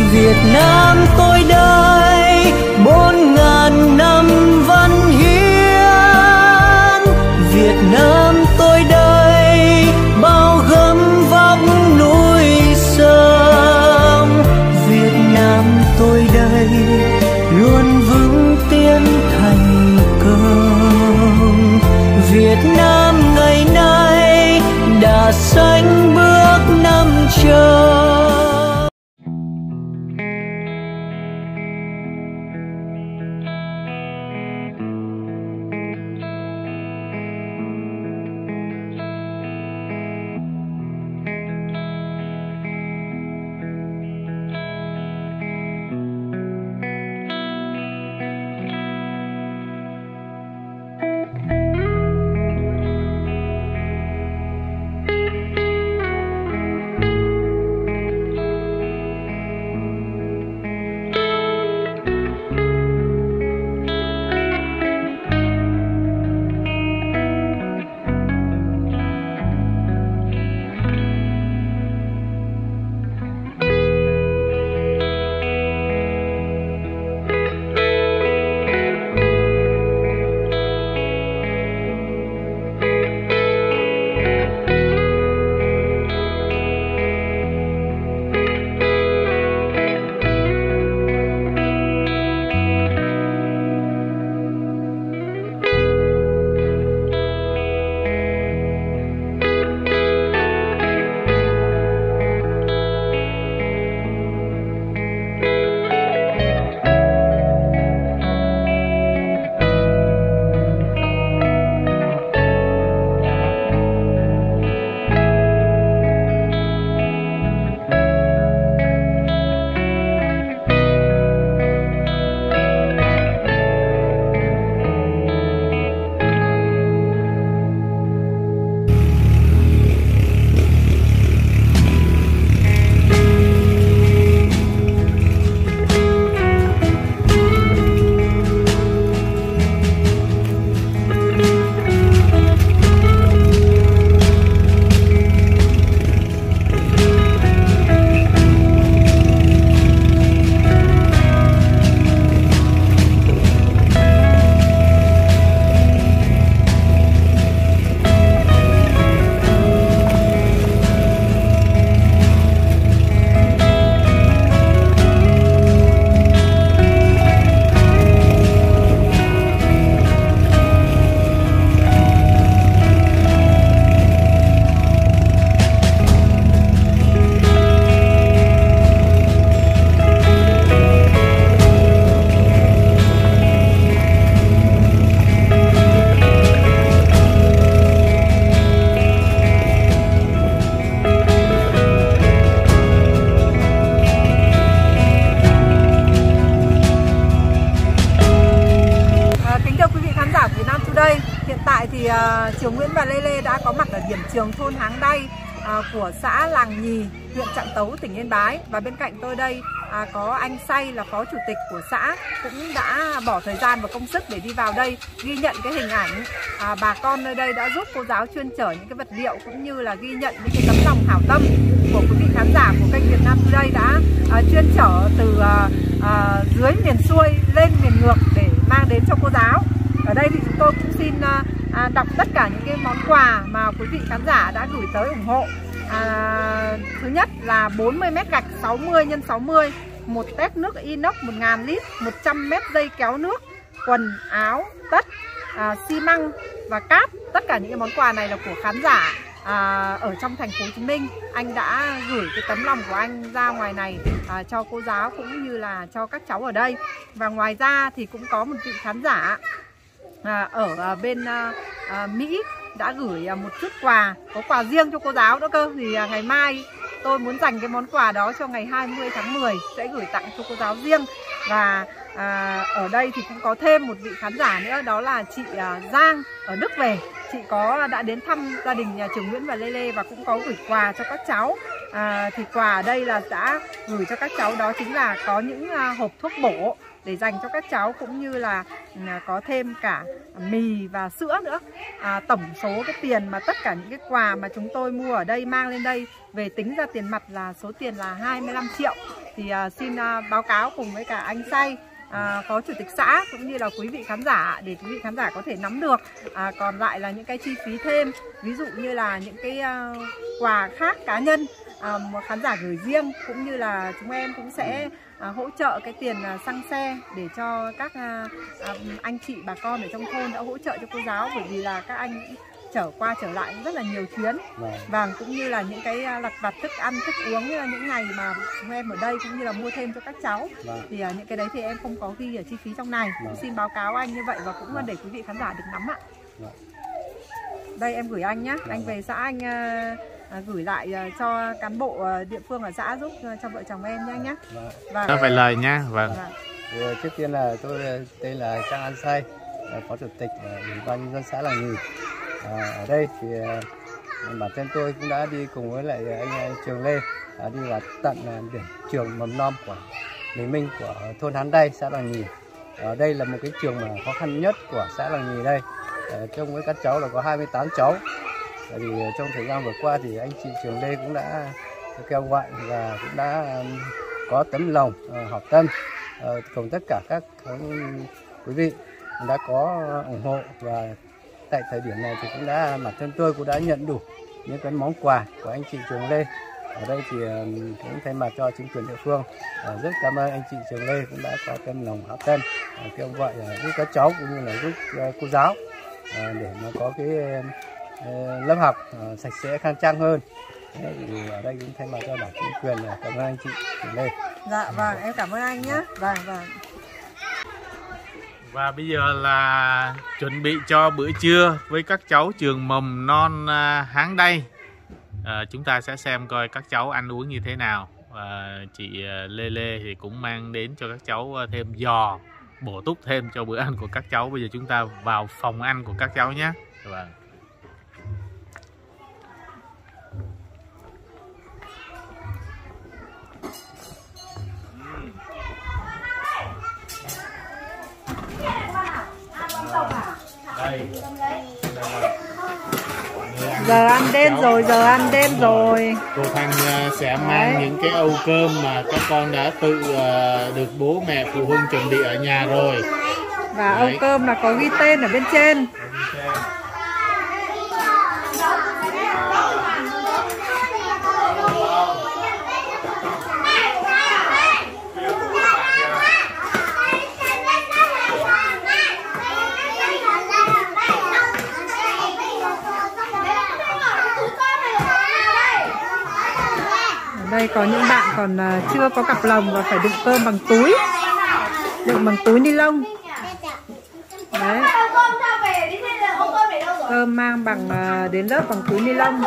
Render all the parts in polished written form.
Việt Nam tôi đây 4.000 năm văn hiến. Việt Nam tôi đây bao gấm vóc núi sông. Việt Nam tôi đây luôn vững tiến thành công. Việt Nam ngày nay đã sánh bước năm châu. Trường Nguyễn và Lê Lê đã có mặt ở điểm trường thôn Háng Đay của xã Làng Nhì, huyện Trạm Tấu, tỉnh Yên Bái. Và bên cạnh tôi đây có anh Say là phó chủ tịch của xã, cũng đã bỏ thời gian và công sức để đi vào đây ghi nhận cái hình ảnh bà con nơi đây đã giúp cô giáo chuyên chở những cái vật liệu, cũng như là ghi nhận những cái tấm lòng hảo tâm của quý vị khán giả của kênh Việt Nam Today đã chuyên chở từ dưới miền xuôi lên miền ngược để mang đến cho cô giáo. Ở đây thì chúng tôi cũng xin đọc tất cả những cái món quà mà quý vị khán giả đã gửi tới ủng hộ. Thứ nhất là 40 mét gạch 60 x 60, một tép nước inox 1000 lít, 100 mét dây kéo nước, quần áo, tất, xi măng và cát. Tất cả những cái món quà này là của khán giả ở trong thành phố Hồ Chí Minh. Anh đã gửi cái tấm lòng của anh ra ngoài này cho cô giáo cũng như là cho các cháu ở đây. Và ngoài ra thì cũng có một vị khán giả ở bên Mỹ đã gửi một chút quà, có quà riêng cho cô giáo nữa cơ. Thì ngày mai tôi muốn dành cái món quà đó cho ngày 20 tháng 10 sẽ gửi tặng cho cô giáo riêng. Và ở đây thì cũng có thêm một vị khán giả nữa, đó là chị Giang ở Đức về. Chị đã đến thăm gia đình nhà trường Nguyễn và Lê Lê và cũng có gửi quà cho các cháu. Thì quà ở đây là đã gửi cho các cháu đó chính là có những hộp thuốc bổ để dành cho các cháu, cũng như là có thêm cả mì và sữa nữa. Tổng số cái tiền mà tất cả những cái quà mà chúng tôi mua ở đây mang lên đây về tính ra tiền mặt là số tiền là 25 triệu. thì xin báo cáo cùng với cả anh Say, Phó Chủ tịch xã cũng như là quý vị khán giả để quý vị khán giả có thể nắm được. Còn lại là những cái chi phí thêm, ví dụ như là những cái quà khác cá nhân khán giả gửi riêng, cũng như là chúng em cũng sẽ hỗ trợ cái tiền xăng xe để cho các anh chị bà con ở trong thôn đã hỗ trợ cho cô giáo, bởi vì là các anh trở qua trở lại rất là nhiều chuyến. Vâng, cũng như là những cái lặt vặt thức ăn thức uống những ngày mà chúng em ở đây, cũng như là mua thêm cho các cháu. Thì những cái đấy thì em không có ghi ở chi phí trong này. Xin báo cáo anh như vậy và cũng để quý vị khán giả được nắm ạ. Đây em gửi anh nhé, anh về xã anh gửi lại cho cán bộ địa phương ở xã giúp cho vợ chồng em nhé anh nhé. Vâng. Phải lời nha. Vâng. Trước tiên là tôi tên là Trang An Say, Phó Chủ tịch Ủy ban nhân dân xã Làng Nhì. Ở đây thì bản thân tôi cũng đã đi cùng với lại anh Trường Lê đi vào tận điểm trường mầm non của Lý Minh của thôn Hán Đay, xã Làng Nhì. Ở đây là một cái trường mà khó khăn nhất của xã Làng Nhì đây. Trong với các cháu là có 28 cháu. Thì trong thời gian vừa qua thì anh chị Trường Lê cũng đã kêu gọi và cũng đã có tấm lòng hảo tâm cùng tất cả các quý vị đã có ủng hộ, và tại thời điểm này thì cũng đã bản thân tôi cũng đã nhận đủ những cái món quà của anh chị Trường Lê. Ở đây thì cũng thay mặt cho chính quyền địa phương rất cảm ơn anh chị Trường Lê cũng đã có tấm lòng hảo tâm kêu gọi giúp các cháu cũng như là giúp cô giáo để mà có cái lớp học sạch sẽ khang trang hơn. Thì ở đây cũng thay mặt cho đảng chính quyền cảm ơn anh chị Trường Lê. Dạ vâng, em cảm ơn anh nhé. Vâng. Và bây giờ là chuẩn bị cho bữa trưa với các cháu trường mầm non Hán Đay. Chúng ta sẽ xem coi các cháu ăn uống như thế nào. Chị Lê thì cũng mang đến cho các cháu thêm giò, bổ túc thêm cho bữa ăn của các cháu. Bây giờ chúng ta vào phòng ăn của các cháu nhé. Vâng. Đây. Giờ ăn đêm rồi, Cô Thanh sẽ mang những cái âu cơm mà các con đã tự được bố mẹ phụ huynh chuẩn bị ở nhà rồi. Và âu cơm là có ghi tên ở bên trên. Đây có những bạn còn chưa có cặp lồng và phải đựng cơm bằng túi, đựng bằng túi ni lông. Đấy. Cơm mang bằng đến lớp bằng túi ni lông.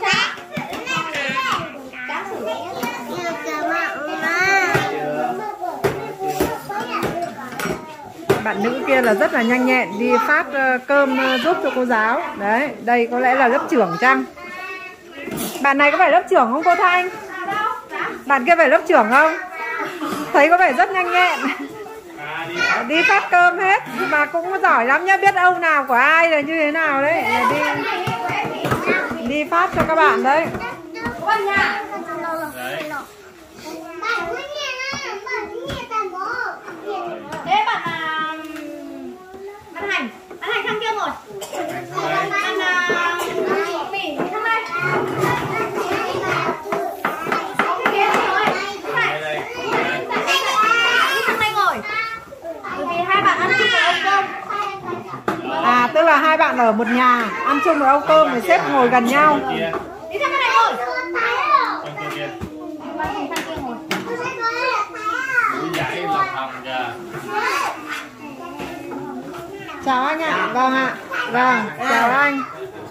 Bạn nữ kia là rất là nhanh nhẹn đi phát cơm giúp cho cô giáo. Đấy, đây có lẽ là lớp trưởng chăng? Bạn này có phải lớp trưởng không cô Thanh? Bạn kia phải lớp trưởng không? Thấy có vẻ rất nhanh nhẹn. Đi phát cơm hết. Mà cũng giỏi lắm nhá. Biết âu nào của ai là như thế nào đấy. Đi phát cho các bạn đấy. Thế bạn Hành sang kia rồi. Bạn Bỉ sang đây. Tức là hai bạn ở một nhà ăn chung một âu cơm rồi xếp ngồi gần nhau. Đi sang cái này ngồi. Chào anh ạ. Vâng ạ. Vâng, chào anh.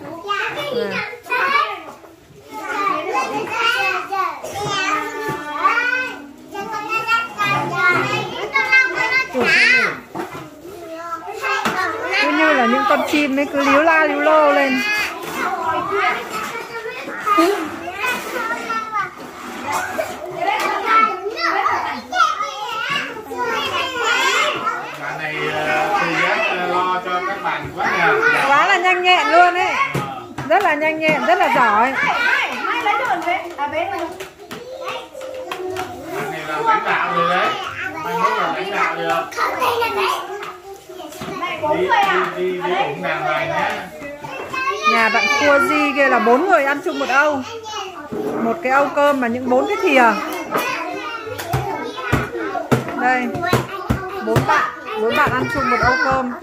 Cứ như là những con chim ấy cứ líu la líu lô lên. Bạn này tự giác lo cho các bạn quá nhờ. Quá là nhanh nhẹn luôn ấy. Rất là nhanh nhẹn, rất là giỏi. Bạn này là lãnh đạo rồi đấy. Mai mốt là lãnh đạo được. Đi ủng nàng này nhé. Nhà bạn Khua Di kia là 4 người ăn chung một âu. Một cái âu cơm mà những 4 cái thìa. Đây, 4 bạn ăn chung một âu cơm.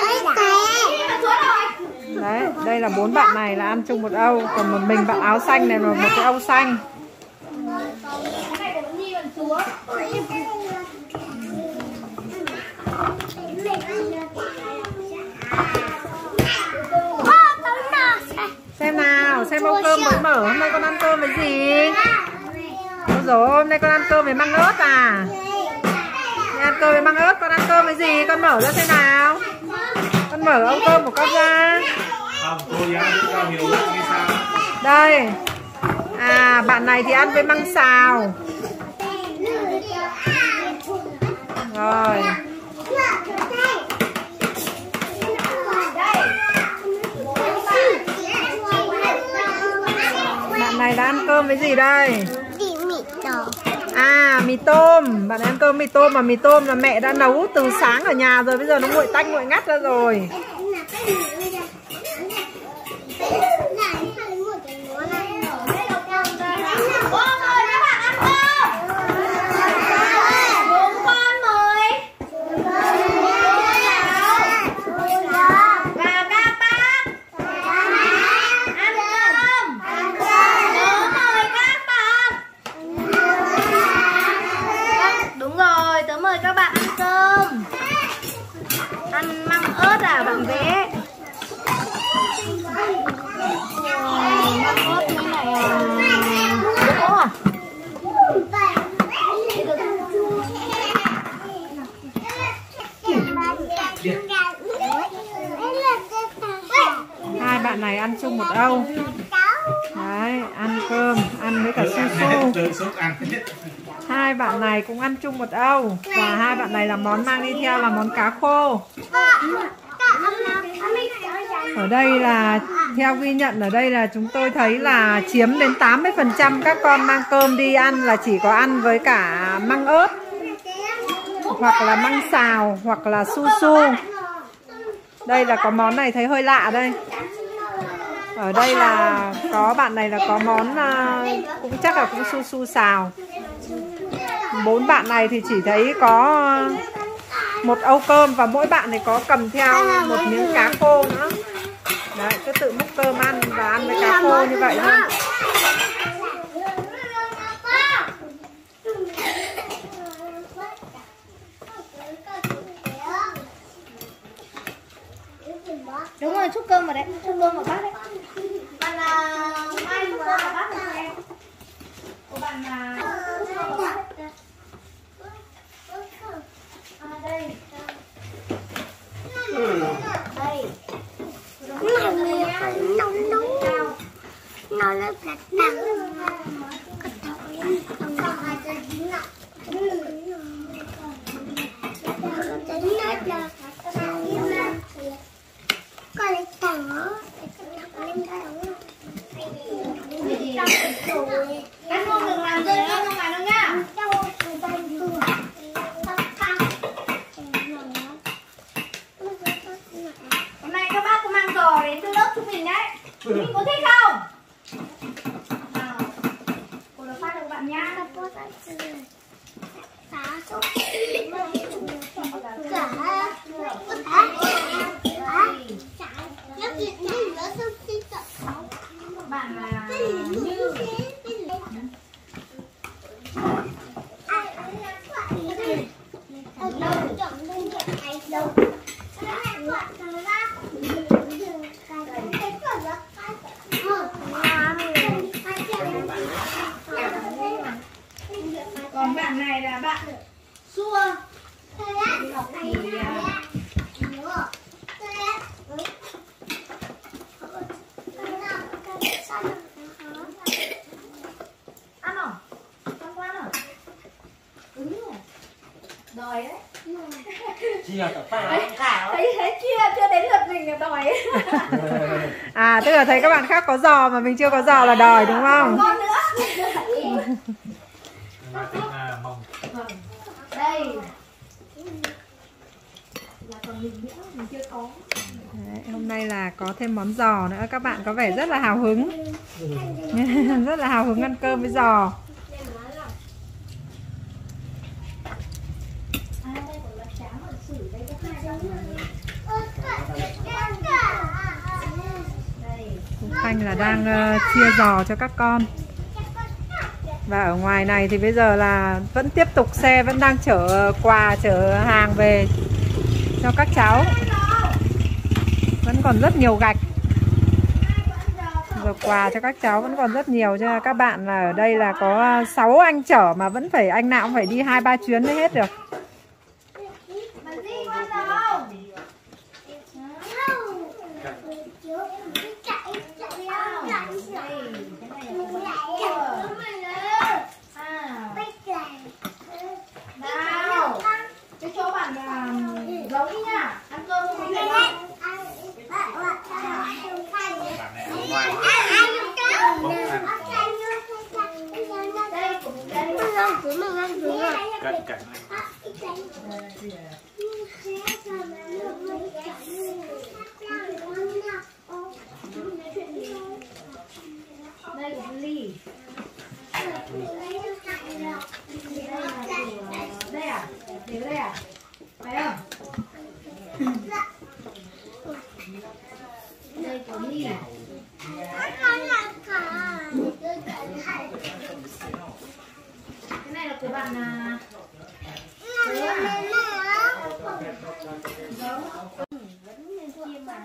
Đấy, đây là 4 bạn này là ăn chung một âu. Còn một mình bạn áo xanh này là một cái âu xanh. Xem nào, xem âu cơm mới mở. Hôm nay con ăn cơm với gì? Ôi dồi, hôm nay con ăn cơm với măng ớt à? Con ăn cơm với măng ớt, con ăn cơm với gì? Con mở ra xem nào. Con mở âu cơm của con ra. Không, cô giáo cho hiểu như sao? Đây. À, bạn này thì ăn với măng xào. Rồi. Bạn này đã ăn cơm với gì đây? À, mì tôm. Bạn ăn cơm mì tôm, mà mì tôm là mẹ đã nấu từ sáng ở nhà rồi. Bây giờ nó nguội tanh nguội ngắt ra rồi. Ăn măng ớt à bạn bé? Măng ớt như này à? Đỗ à? Hai bạn này ăn chung một âu. Đấy, ăn cơm, ăn với cả su su. Hai bạn này cũng ăn chung một âu. Và hai bạn này là món mang đi theo là món cá khô. Ở đây là theo ghi nhận ở đây là chúng tôi thấy là chiếm đến 80% các con mang cơm đi ăn là chỉ có ăn với cả măng ớt, hoặc là măng xào, hoặc là su su. Đây là có món này thấy hơi lạ đây. Ở đây là có bạn này là có món cũng chắc là cũng su su xào. 4 bạn này thì chỉ thấy có một âu cơm và mỗi bạn thì có cầm theo một miếng cá khô nữa. Đấy, cứ tự múc cơm ăn và ăn với cá khô như vậy thôi. Đúng rồi, xúc cơm vào đấy, xúc cơm vào bát đấy. Bạn mai xúc cơm vào bát này cho em. Của bạn xúc cơm vào bát đấy. Đây. Đây. Nóng nó rất là nắng. Anh không được làm rơi ra ngoài đâu nhá. Hôm nay các bác có mang giò đến từ lớp chúng mình đấy. Chúng mình có thích không? Nào, cô đã phát được bạn nhá. Bạn là Như. Còn bạn này là bạn Xua. Ăn không? Không có ăn à? Đúng rồi. Đòi đấy. Thấy chưa đến lượt mình là đòi. À, tức là thấy các bạn khác có giò mà mình chưa có giò là đòi đúng không? Con nữa. Nói tiếng Mông. Đây là còn mình chưa có. Đấy, hôm nay là có thêm món giò nữa, các bạn có vẻ rất là hào hứng. Rất là hào hứng ăn cơm với giò. Khanh là đang chia giò cho các con. Và ở ngoài này thì bây giờ là vẫn tiếp tục xe vẫn đang chở quà, chở hàng về cho các cháu. Vẫn còn rất nhiều gạch. Rồi quà cho các cháu vẫn còn rất nhiều, cho các bạn là ở đây là có 6 anh chở mà vẫn phải anh nào cũng phải đi 2-3 chuyến mới hết được. Cái chỗ bạn giấu đi nha, ăn cơm không phải không? Đây là ly. Đây à? Để đây à? Phải không? Đây có ly. Cái này là của bạn vẫn nên chia mà.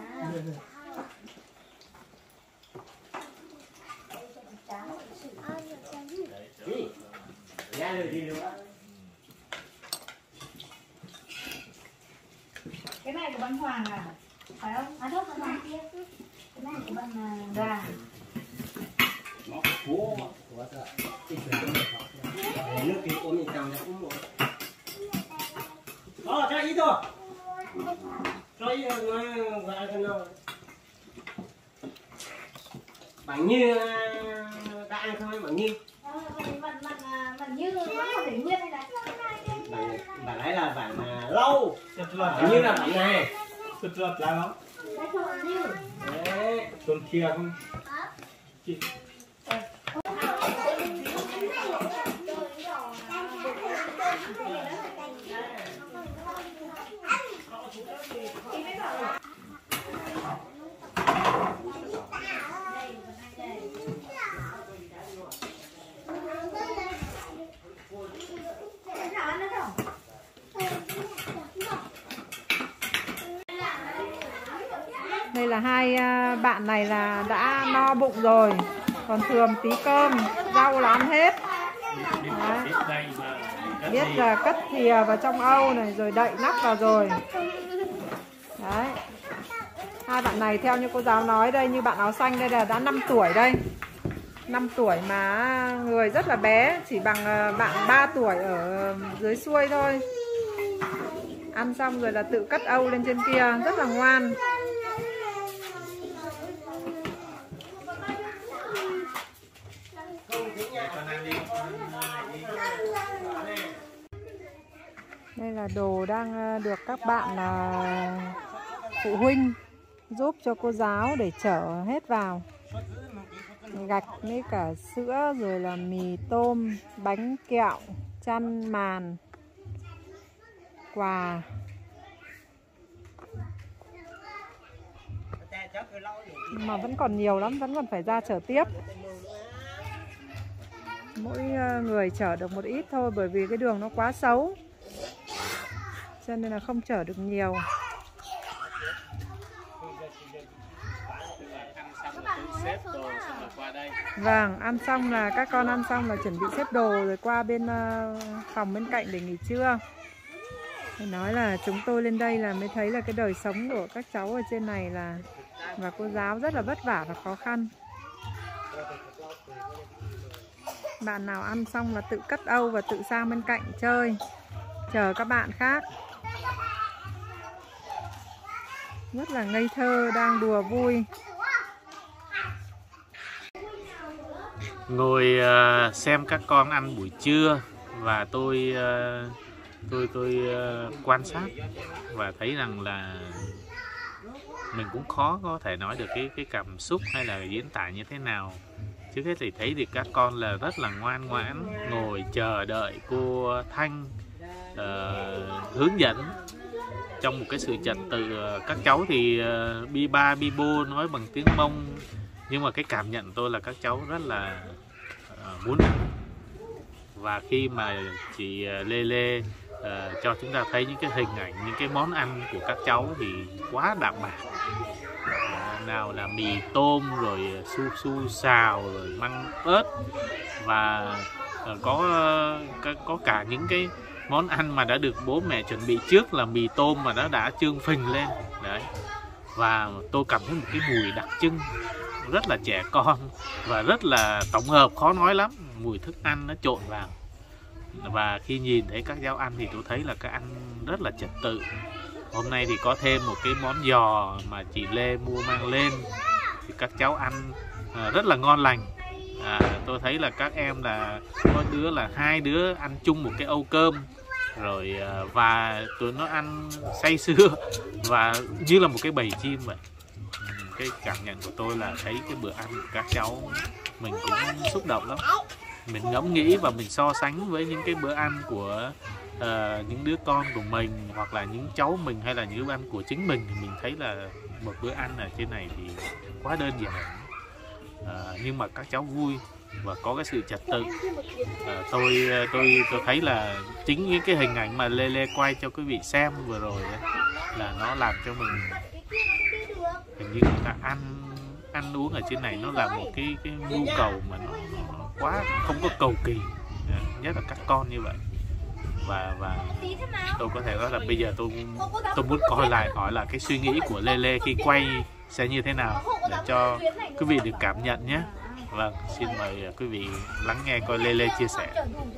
Cái này của bạn Hoàng à? Phải không? À đâu, bạn kia. Cái này của bạn Gà. Cho ít thôi. Cho ít gọi cái nào. Bánh như đã ăn không bánh như? Bạn như nó có thể nguyên hay này? Bản ấy là bản lâu. Bánh như là bản này. Rất là lắm. Đây cho bạn như. Đấy. Tuần kia không? Đây là hai bạn này là đã no bụng rồi, còn thừa một tí cơm, rau là ăn hết. Biết là cất thìa vào trong âu này rồi đậy nắp vào rồi. Đấy. Hai bạn này theo như cô giáo nói đây, như bạn áo xanh đây là đã 5 tuổi đây. 5 tuổi mà người rất là bé, chỉ bằng bạn 3 tuổi ở dưới xuôi thôi. Ăn xong rồi là tự cất âu lên trên kia, rất là ngoan. Đây là đồ đang được các bạn phụ huynh giúp cho cô giáo để chở hết vào. Gạch với cả sữa, rồi là mì tôm, bánh kẹo, chăn màn, quà. Mà vẫn còn nhiều lắm, vẫn còn phải ra chở tiếp. Mỗi người chở được một ít thôi, bởi vì cái đường nó quá xấu, cho nên là không chở được nhiều. Vâng, ăn xong là các con ăn xong là chuẩn bị xếp đồ rồi qua bên phòng bên cạnh để nghỉ trưa. Phải nói là chúng tôi lên đây là mới thấy là cái đời sống của các cháu ở trên này là và cô giáo rất là vất vả và khó khăn. Bạn nào ăn xong là tự cất âu và tự sang bên cạnh chơi, chờ các bạn khác. Rất là ngây thơ, đang đùa vui. Ngồi xem các con ăn buổi trưa và tôi quan sát và thấy rằng là mình cũng khó có thể nói được cái cảm xúc hay là diễn tả như thế nào. Trước hết thì thấy thì các con là rất là ngoan ngoãn, ngồi chờ đợi cô Thanh hướng dẫn trong một cái sự trật tự. Các cháu thì bi ba bi bô nói bằng tiếng Mông, nhưng mà cái cảm nhận tôi là các cháu rất là muốn ăn. Và khi mà chị Lê Lê cho chúng ta thấy những cái hình ảnh, những cái món ăn của các cháu thì quá đạm bạc. Nào là mì tôm, rồi su su xào, rồi măng ớt, và có cả những cái món ăn mà đã được bố mẹ chuẩn bị trước, là mì tôm mà nó đã trương phình lên đấy. Và tôi cảm thấy một cái mùi đặc trưng rất là trẻ con và rất là tổng hợp, khó nói lắm, mùi thức ăn nó trộn vào. Và khi nhìn thấy các cháu ăn thì tôi thấy là các ăn rất là trật tự. Hôm nay thì có thêm một cái món giò mà chị Lê mua mang lên, thì các cháu ăn rất là ngon lành. Tôi thấy là các em là có đứa là 2 đứa ăn chung một cái âu cơm rồi, và tụi nó ăn say sưa và như là một cái bầy chim vậy. Cái cảm nhận của tôi là thấy cái bữa ăn của các cháu mình cũng xúc động lắm. Mình ngẫm nghĩ và mình so sánh với những cái bữa ăn của những đứa con của mình, hoặc là những cháu mình, hay là những bữa ăn của chính mình, thì mình thấy là một bữa ăn ở trên này thì quá đơn giản, nhưng mà các cháu vui và có cái sự trật tự. Tôi thấy là chính những cái hình ảnh mà Lê Lê quay cho quý vị xem vừa rồi đấy, là nó làm cho mình hình như người ta ăn uống ở trên này nó là một cái nhu cầu mà nó quá không có cầu kỳ, nhất là các con như vậy. Và tôi có thể nói là bây giờ tôi muốn coi lại, hỏi là cái suy nghĩ của Lê Lê khi quay sẽ như thế nào để cho quý vị được cảm nhận nhé. Vâng, xin mời quý vị lắng nghe coi Lê Lê chia sẻ.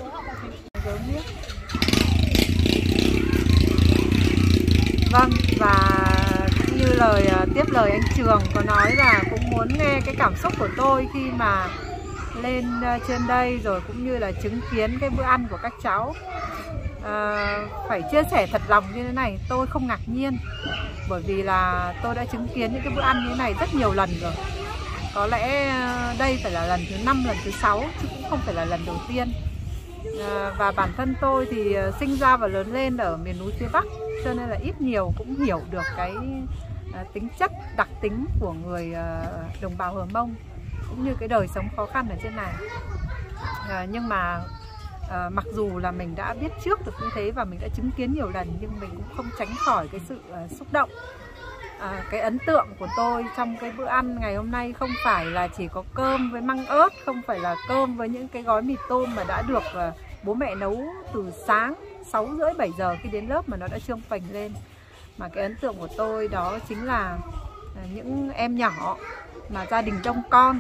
Vâng, và như tiếp lời anh Trường có nói là cũng muốn nghe cái cảm xúc của tôi khi mà lên trên đây, rồi cũng như là chứng kiến cái bữa ăn của các cháu. Phải chia sẻ thật lòng như thế này, tôi không ngạc nhiên, bởi vì là tôi đã chứng kiến những cái bữa ăn như thế này rất nhiều lần rồi. Có lẽ đây phải là lần thứ 5, lần thứ 6, chứ cũng không phải là lần đầu tiên. Và bản thân tôi thì sinh ra và lớn lên ở miền núi phía Bắc, cho nên là ít nhiều cũng hiểu được cái tính chất, đặc tính của người đồng bào Hờ Mông, cũng như cái đời sống khó khăn ở trên này. Nhưng mà mặc dù là mình đã biết trước được như thế và mình đã chứng kiến nhiều lần, nhưng mình cũng không tránh khỏi cái sự xúc động. Cái ấn tượng của tôi trong cái bữa ăn ngày hôm nay không phải là chỉ có cơm với măng ớt, không phải là cơm với những cái gói mì tôm mà đã được bố mẹ nấu từ sáng 6 rưỡi 7 giờ khi đến lớp mà nó đã trương phình lên. Mà cái ấn tượng của tôi đó chính là những em nhỏ mà gia đình đông con,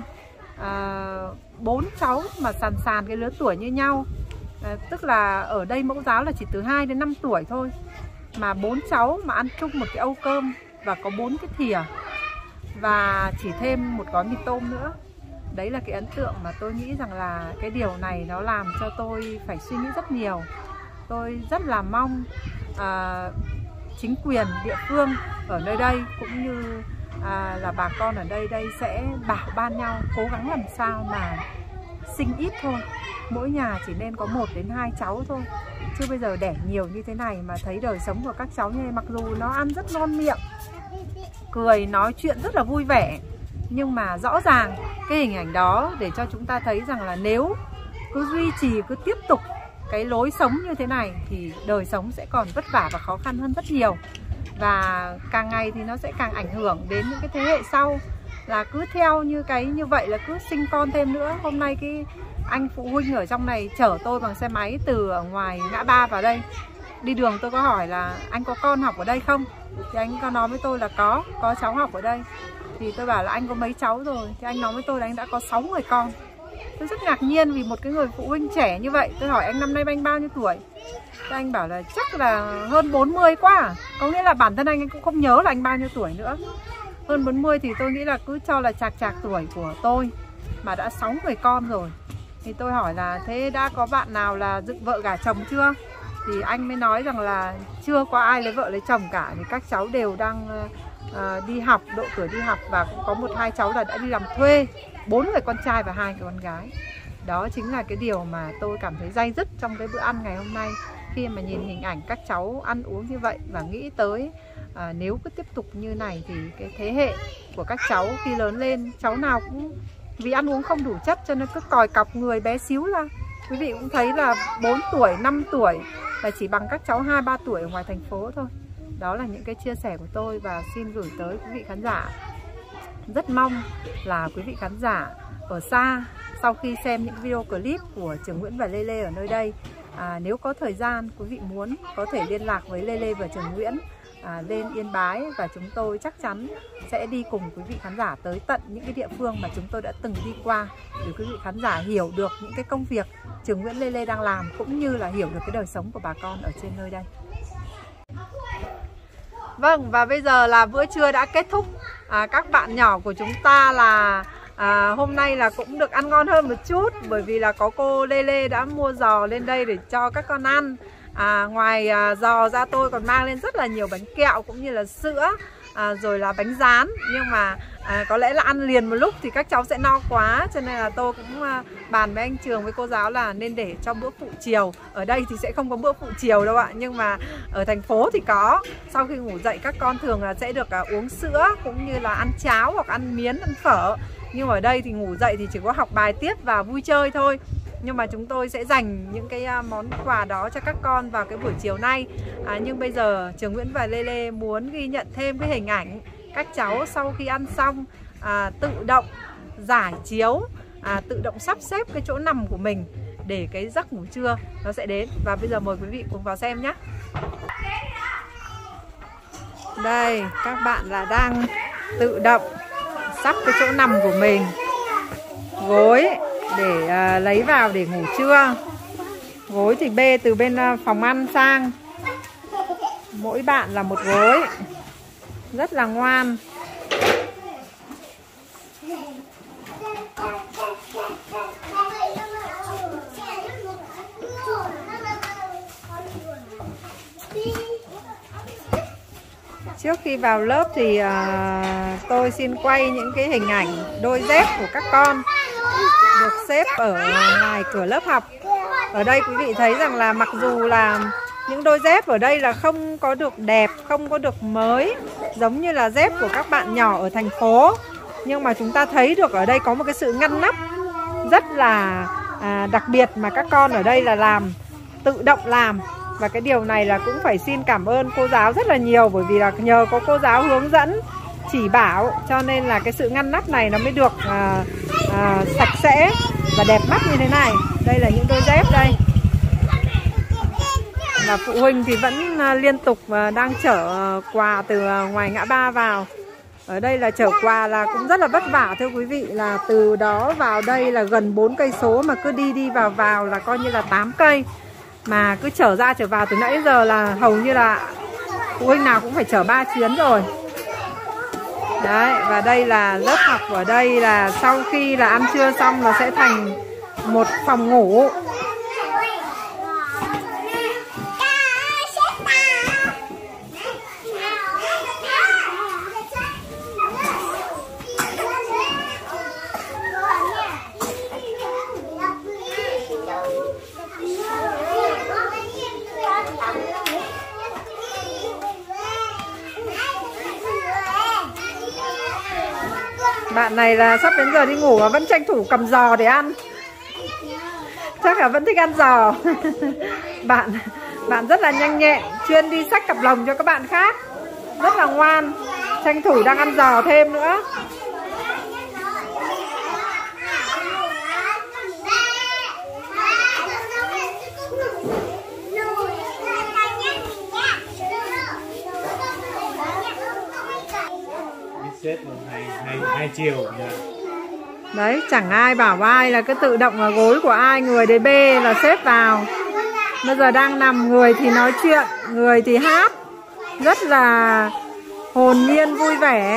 4 cháu mà sàn cái lứa tuổi như nhau. Tức là ở đây mẫu giáo là chỉ từ 2 đến 5 tuổi thôi, mà 4 cháu mà ăn chung một cái âu cơm và có 4 cái thìa và chỉ thêm một gói mì tôm nữa. Đấy là cái ấn tượng mà tôi nghĩ rằng là cái điều này nó làm cho tôi phải suy nghĩ rất nhiều. Tôi rất là mong chính quyền địa phương ở nơi đây cũng như là bà con ở đây sẽ bảo ban nhau cố gắng làm sao mà sinh ít thôi, mỗi nhà chỉ nên có 1 đến 2 cháu thôi. Chứ bây giờ đẻ nhiều như thế này mà thấy đời sống của các cháu như này, mặc dù nó ăn rất ngon miệng, cười nói chuyện rất là vui vẻ, nhưng mà rõ ràng cái hình ảnh đó để cho chúng ta thấy rằng là nếu cứ duy trì, cứ tiếp tục cái lối sống như thế này thì đời sống sẽ còn vất vả và khó khăn hơn rất nhiều. Và càng ngày thì nó sẽ càng ảnh hưởng đến những cái thế hệ sau, là cứ theo như vậy là cứ sinh con thêm nữa. Hôm nay cái anh phụ huynh ở trong này chở tôi bằng xe máy từ ở ngoài ngã ba vào đây. Đi đường tôi có hỏi là anh có con học ở đây không? Thì anh có nói với tôi là có cháu học ở đây. Thì tôi bảo là anh có mấy cháu rồi? Thì anh nói với tôi là anh đã có 6 người con. Tôi rất ngạc nhiên vì một cái người phụ huynh trẻ như vậy. Tôi hỏi anh năm nay anh bao nhiêu tuổi? Thì anh bảo là chắc là hơn 40 quá à? Có nghĩa là bản thân anh cũng không nhớ là anh bao nhiêu tuổi nữa. Hơn 40 thì tôi nghĩ là cứ cho là chạc tuổi của tôi, mà đã 6 người con rồi. Thì tôi hỏi là thế đã có bạn nào là dựng vợ gả chồng chưa? Thì anh mới nói rằng là chưa có ai lấy vợ lấy chồng cả. Thì các cháu đều đang đi học, độ tuổi đi học, và cũng có 1-2 cháu là đã đi làm thuê, 4 người con trai và 2 người con gái. Đó chính là cái điều mà tôi cảm thấy day dứt trong cái bữa ăn ngày hôm nay, khi mà nhìn hình ảnh các cháu ăn uống như vậy và nghĩ tới nếu cứ tiếp tục như này thì cái thế hệ của các cháu khi lớn lên, cháu nào cũng vì ăn uống không đủ chất cho nên cứ còi cọc người bé xíu ra. Quý vị cũng thấy là 4 tuổi, 5 tuổi là chỉ bằng các cháu 2-3 tuổi ở ngoài thành phố thôi. Đó là những cái chia sẻ của tôi và xin gửi tới quý vị khán giả. Rất mong là quý vị khán giả ở xa sau khi xem những video clip của Trường Nguyễn và Lê Lê ở nơi đây, nếu có thời gian quý vị muốn có thể liên lạc với Lê Lê và Trường Nguyễn lên Yên Bái, và chúng tôi chắc chắn sẽ đi cùng quý vị khán giả tới tận những cái địa phương mà chúng tôi đã từng đi qua, để quý vị khán giả hiểu được những cái công việc Trường Nguyễn Lê Lê đang làm, cũng như là hiểu được cái đời sống của bà con ở trên nơi đây. Vâng, và bây giờ là bữa trưa đã kết thúc. Các bạn nhỏ của chúng ta là hôm nay là cũng được ăn ngon hơn một chút, bởi vì là có cô Lê Lê đã mua giò lên đây để cho các con ăn. Ngoài giò ra tôi còn mang lên rất là nhiều bánh kẹo cũng như là sữa, rồi là bánh rán. Nhưng mà có lẽ là ăn liền một lúc thì các cháu sẽ no quá, cho nên là tôi cũng bàn với anh Trường, với cô giáo là nên để cho bữa phụ chiều. Ở đây thì sẽ không có bữa phụ chiều đâu ạ, nhưng mà ở thành phố thì có. Sau khi ngủ dậy các con thường là sẽ được uống sữa cũng như là ăn cháo hoặc ăn miến, ăn phở. Nhưng ở đây thì ngủ dậy thì chỉ có học bài tiếp và vui chơi thôi. Nhưng mà chúng tôi sẽ dành những cái món quà đó cho các con vào cái buổi chiều nay. Nhưng bây giờ Trường Nguyễn và Lê Lê muốn ghi nhận thêm cái hình ảnh các cháu sau khi ăn xong tự động giải chiếu, tự động sắp xếp cái chỗ nằm của mình để cái giấc ngủ trưa nó sẽ đến. Và bây giờ mời quý vị cùng vào xem nhé. Đây, các bạn là đang tự động sắp cái chỗ nằm của mình, gối để lấy vào để ngủ trưa. Gối thì bê từ bên phòng ăn sang, mỗi bạn là một gối, rất là ngoan. Trước khi vào lớp thì tôi xin quay những cái hình ảnh đôi dép của các con được xếp ở ngoài cửa lớp học. Ở đây quý vị thấy rằng là mặc dù là những đôi dép ở đây là không có được đẹp, không có được mới giống như là dép của các bạn nhỏ ở thành phố, nhưng mà chúng ta thấy được ở đây có một cái sự ngăn nắp rất là đặc biệt mà các con ở đây là làm, tự động làm. Và cái điều này là cũng phải xin cảm ơn cô giáo rất là nhiều, bởi vì là nhờ có cô giáo hướng dẫn chỉ bảo cho nên là cái sự ngăn nắp này nó mới được sạch sẽ và đẹp mắt như thế này. Đây là những đôi dép đây. Và phụ huynh thì vẫn liên tục đang chở quà từ ngoài ngã ba vào. Ở đây là chở quà là cũng rất là vất vả thưa quý vị, là từ đó vào đây là gần 4 cây số mà cứ đi vào là coi như là 8 cây. Mà cứ chở ra chở vào từ nãy giờ là hầu như là phụ huynh nào cũng phải chở 3 chuyến rồi. Đấy, và đây là lớp học ở đây là sau khi là ăn trưa xong là sẽ thành một phòng ngủ. Bạn này là sắp đến giờ đi ngủ mà vẫn tranh thủ cầm giò để ăn. Chắc là vẫn thích ăn giò. Bạn rất là nhanh nhẹn, chuyên đi xách cặp lồng cho các bạn khác. Rất là ngoan, tranh thủ đang ăn giò thêm nữa. Xếp hai chiều. Đấy, chẳng ai bảo ai là cứ tự động vào gối của ai, người đấy bê là xếp vào. Bây giờ đang nằm, người thì nói chuyện, người thì hát, rất là hồn nhiên vui vẻ.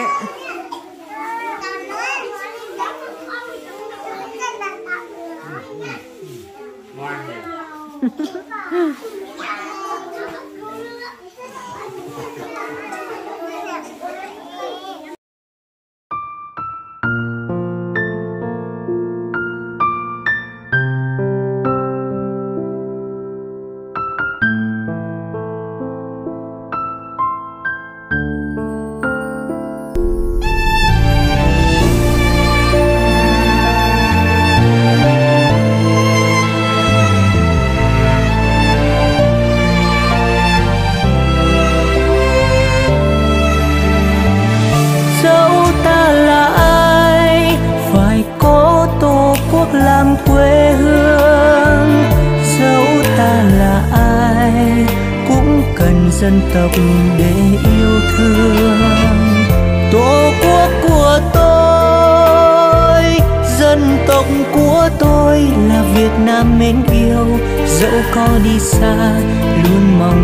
làm quê hương. Dẫu ta là ai cũng cần dân tộc để yêu thương. Tổ quốc của tôi, dân tộc của tôi là Việt Nam mến yêu. Dẫu có đi xa luôn mong